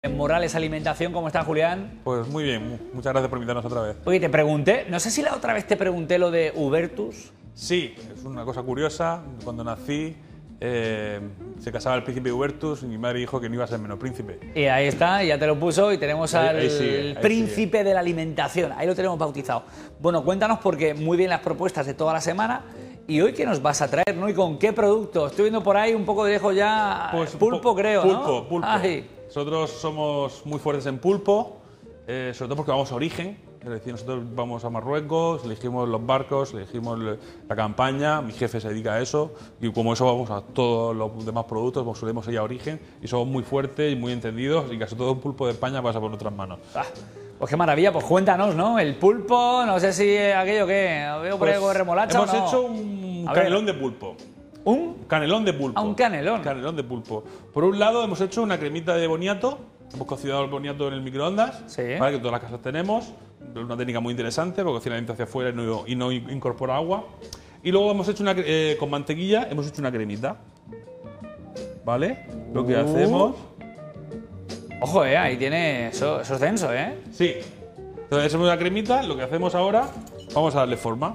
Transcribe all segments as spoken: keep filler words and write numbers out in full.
Morales Alimentación. ¿Cómo estás, Julián? Pues muy bien, muchas gracias por invitarnos otra vez. Oye, te pregunté, no sé si la otra vez te pregunté lo de Hubertus. Sí, es una cosa curiosa. Cuando nací eh, se casaba el príncipe Hubertus y mi madre dijo que no iba a ser menos príncipe. Y ahí está, ya te lo puso y tenemos Ahí- al ahí sigue, ahí príncipe de la alimentación. Ahí lo tenemos bautizado. Bueno, cuéntanos porque muy bien las propuestas de toda la semana. ¿Y hoy qué nos vas a traer, no? ¿Y con qué producto? Estoy viendo por ahí un poco de lejos ya Pues, pulpo, pu- creo, pulpo, ¿no? Pulpo, Ay. Nosotros somos muy fuertes en pulpo, eh, sobre todo porque vamos a origen. Es decir, nosotros vamos a Marruecos, elegimos los barcos, elegimos le- la campaña, mi jefe se dedica a eso y como eso vamos a todos los demás productos, pues solemos ir a origen y somos muy fuertes y muy entendidos y casi todo un pulpo de España pasa por nuestras manos. Ah, pues qué maravilla, pues cuéntanos, ¿no? El pulpo, no sé si aquello que veo por ahí algo de remolacha hemos o no. hecho un A ver. canelón de pulpo. ¿Un? Canelón de pulpo. Ah, un canelón. Canelón de pulpo. Por un lado hemos hecho una cremita de boniato. Hemos cocinado el boniato en el microondas. Sí. ¿Vale? Que todas las casas tenemos. Una técnica muy interesante porque cocina hacia afuera y no, y no incorpora agua. Y luego hemos hecho una, eh, con mantequilla, hemos hecho una cremita. ¿Vale? Lo que Uh. hacemos. Ojo, eh, ahí tiene. Eso, eso es denso, ¿eh? Sí. Entonces hacemos una cremita. Lo que hacemos ahora, vamos a darle forma.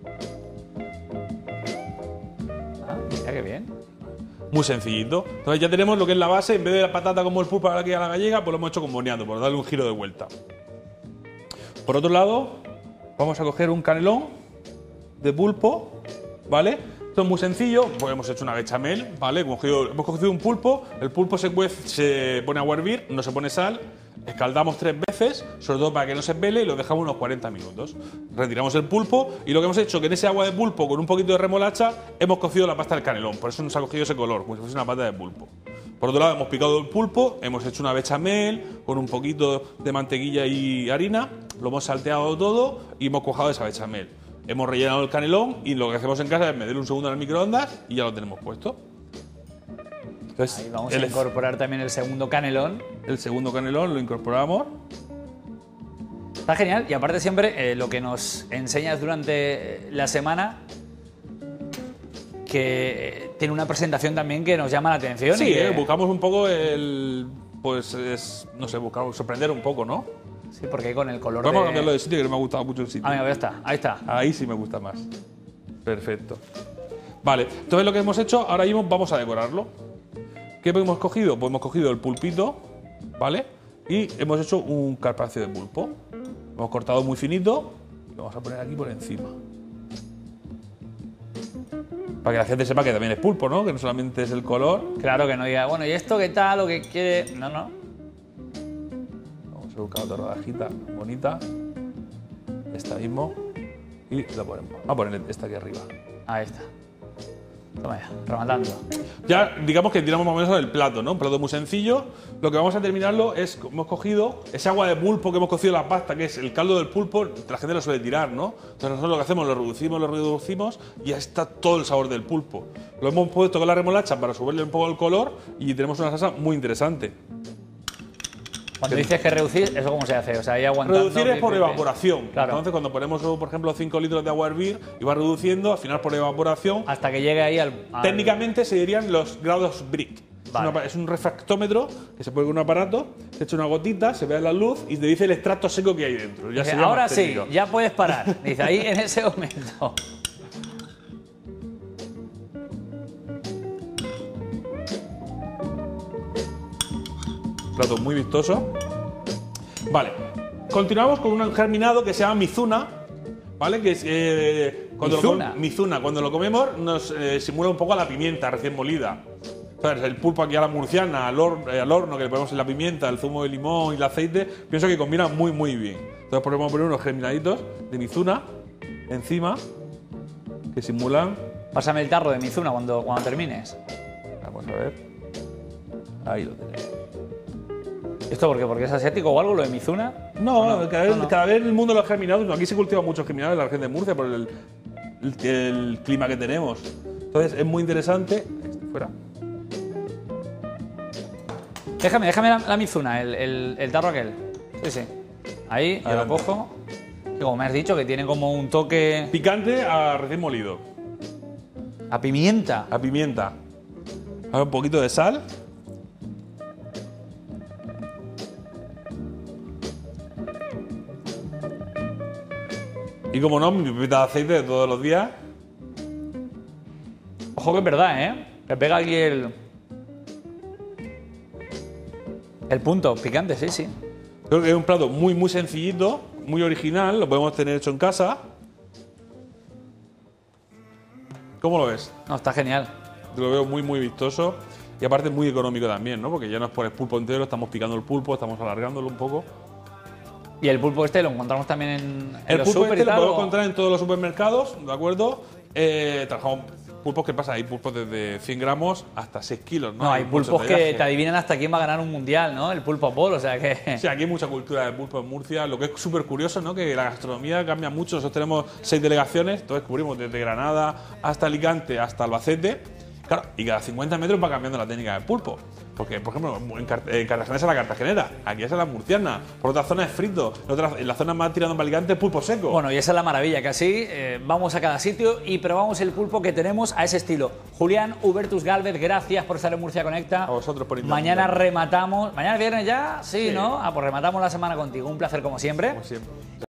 Ah, mira qué bien. Muy sencillito. Entonces ya tenemos lo que es la base. En vez de la patata como el pulpo aquí a la gallega, pues lo hemos hecho con boniato, por darle un giro de vuelta. Por otro lado, vamos a coger un canelón de pulpo, ¿vale? Esto es muy sencillo, pues hemos hecho una bechamel, ¿vale? Hemos cogido, hemos cogido un pulpo, el pulpo se, cuece, se pone a hervir, no se pone sal, escaldamos tres veces, sobre todo para que no se pele y lo dejamos unos cuarenta minutos. Retiramos el pulpo y lo que hemos hecho es que en ese agua de pulpo con un poquito de remolacha hemos cocido la pasta del canelón, por eso nos ha cogido ese color, como si fuese una pata de pulpo. Por otro lado, hemos picado el pulpo, hemos hecho una bechamel con un poquito de mantequilla y harina, lo hemos salteado todo y hemos cuajado esa bechamel. Hemos rellenado el canelón y lo que hacemos en casa es meterle un segundo en el microondas y ya lo tenemos puesto. Entonces, Ahí vamos el, a incorporar también el segundo canelón. el segundo canelón lo incorporamos. Está genial y aparte siempre eh, lo que nos enseñas durante la semana que eh, tiene una presentación también que nos llama la atención. Sí, y que- eh, buscamos un poco el... Pues es, no sé, buscamos sorprender un poco, ¿no? Sí, porque con el color Vamos de... a cambiarlo de sitio que no me ha gustado mucho el sitio. Ah, mira, ya está, ahí está. Ahí sí me gusta más. Perfecto. Vale, entonces lo que hemos hecho, ahora mismo vamos a decorarlo. ¿Qué hemos cogido? Pues hemos cogido el pulpito, ¿vale? Y hemos hecho un carpaccio de pulpo. Lo hemos cortado muy finito y lo vamos a poner aquí por encima. Para que la gente sepa que también es pulpo, ¿no? Que no solamente es el color. Claro que no diga, bueno, ¿y esto qué tal? ¿O qué quiere? No, no. Vamos a buscar otra rodajita bonita. Esta mismo. Y la ponemos. Vamos a poner esta aquí arriba. Ahí está. Toma ya, rematando. Ya digamos que tiramos más o menos del plato, ¿no? Un plato muy sencillo. Lo que vamos a terminarlo es, hemos cogido ese agua de pulpo que hemos cocido la pasta, que es el caldo del pulpo, la gente lo suele tirar, ¿no? Entonces nosotros lo que hacemos, lo reducimos, lo reducimos y ya está todo el sabor del pulpo. Lo hemos puesto con la remolacha para subirle un poco el color y tenemos una salsa muy interesante. Cuando dices que reducir, ¿eso cómo se hace? O sea, ahí aguantando... Reducir es por pi, pi, pi. evaporación. Claro. Entonces cuando ponemos, por ejemplo, cinco litros de agua a hervir y va reduciendo, al final por evaporación, Hasta que llegue ahí al... al- técnicamente se dirían los grados Brick. Es, Vale. una- es un refractómetro que se pone con un aparato, se echa una gotita, se ve la luz y te dice el extracto seco que hay dentro. Ya Dice, sería ahora más sí, técnico. ya puedes parar. Dice, ahí en ese momento. Plato muy vistoso. Vale. Continuamos con un germinado que se llama Mizuna. ¿Vale? Que es. eh, cuando lo Mizuna. com- Mizuna. Cuando lo comemos, nos eh, simula un poco a la pimienta recién molida. ¿Sabes? El pulpo aquí a la murciana, al, hor- eh, al horno, que le ponemos en la pimienta, el zumo de limón y el aceite, pienso que combina muy, muy bien. Entonces podemos poner unos germinaditos de Mizuna encima que simulan. Pásame el tarro de Mizuna cuando, cuando termines. Vamos a ver. Ahí lo tenemos. ¿Esto por qué? ¿Porque es asiático o algo lo de Mizuna? No, No, cada, vez, no, no. cada vez el mundo de los germinados, aquí se cultiva muchos germinados en la región de Murcia por el, el- el clima que tenemos. Entonces es muy interesante. Este fuera. Déjame, déjame la, la Mizuna, el, el, el tarro aquel. Sí, sí. Ahí, yo lo Adelante. cojo. Que como me has dicho, que tiene como un toque Picante a recién molido. a pimienta. A pimienta. Ahora un poquito de sal. Y como no, mi pepita de aceite de todos los días. Ojo que es verdad, ¿eh? Que pega aquí el... El punto picante, sí, sí. Creo que es un plato muy, muy sencillito, muy original. Lo podemos tener hecho en casa. ¿Cómo lo ves? No, está genial. Lo veo muy, muy vistoso. Y aparte muy económico también, ¿no? Porque ya no es por el pulpo entero, estamos picando el pulpo, estamos alargándolo un poco. Y el pulpo este lo encontramos también en, en El los pulpo super este y lo tal, podemos o- encontrar en todos los supermercados, ¿de acuerdo? Eh, trabajamos pulpos, ¿qué pasa? Hay pulpos desde cien gramos hasta seis kilos, ¿no? No, hay mucho pulpos que tallaje. te adivinan hasta quién va a ganar un mundial, ¿no? El pulpo Apolo, o sea que... Sí, aquí hay mucha cultura del pulpo en Murcia, lo que es súper curioso, ¿no? Que la gastronomía cambia mucho. Nosotros tenemos seis delegaciones, entonces cubrimos desde Granada hasta Alicante hasta Albacete. Claro, y cada cincuenta metros va cambiando la técnica del pulpo. Porque, por ejemplo, en, Car en Cartagena es la cartagenera, aquí es la murciana, por otra zona es frito, en, otra, en la zona más tirando para Alicante es pulpo seco. Bueno, y esa es la maravilla, que así eh, vamos a cada sitio y probamos el pulpo que tenemos a ese estilo. Julián Hubertus Gálvez, gracias por estar en Murcia Conecta. A vosotros por invitarme. Mañana rematamos. ¿Mañana es viernes ya? Sí, Sí. ¿no? Ah, pues rematamos la semana contigo. Un placer como siempre. Como siempre.